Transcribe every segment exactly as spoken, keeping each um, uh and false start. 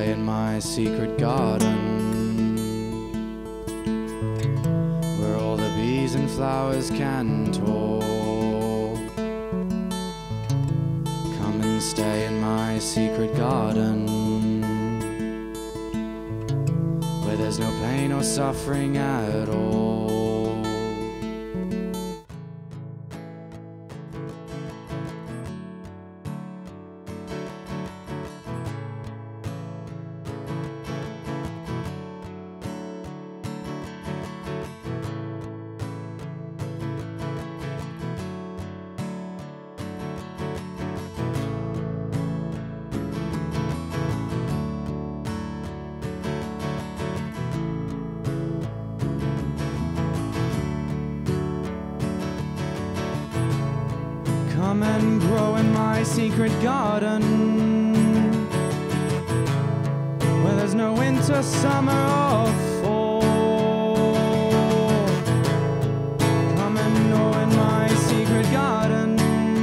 stay in my secret garden, where all the bees and flowers can talk. Come and stay in my secret garden, where there's no pain or suffering at all. Come and grow in my secret garden, where there's no winter, summer or fall. Come and grow in my secret garden,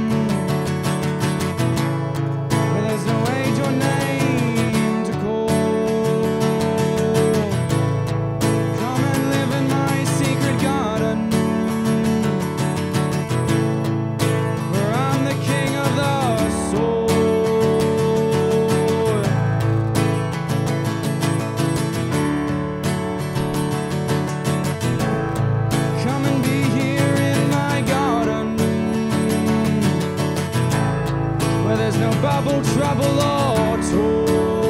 where there's no age or name to call. Come and live in my secret garden, no bubble, trouble or toil.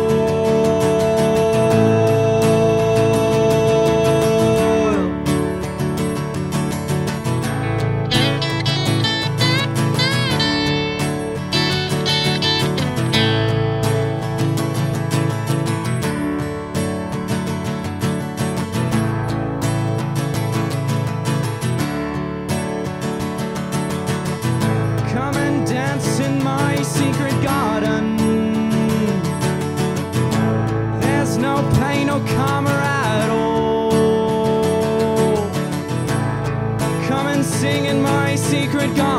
Come and dance in my secret garden. There's no pain or karma at all. Come and sing in my secret garden.